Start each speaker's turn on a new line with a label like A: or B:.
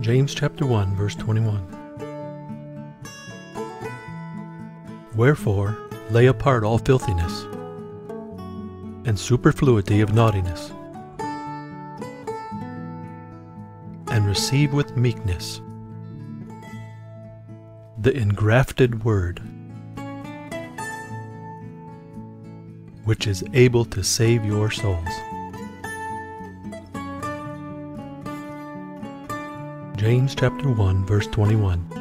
A: James chapter 1, verse 21. Wherefore, lay apart all filthiness, and superfluity of naughtiness, and receive with meekness the engrafted word, which is able to save your souls. James chapter 1, verse 21.